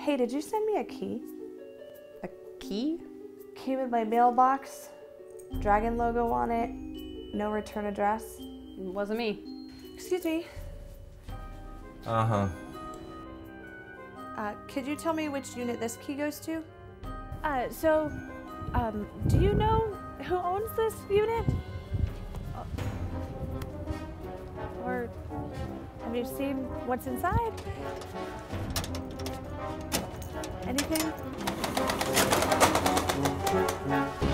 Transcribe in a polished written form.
Hey, did you send me a key? A key? Came in my mailbox, dragon logo on it, no return address. It wasn't me. Excuse me. Uh-huh. Could you tell me which unit this key goes to? Do you know who owns this unit? Or have you seen what's inside? Anything?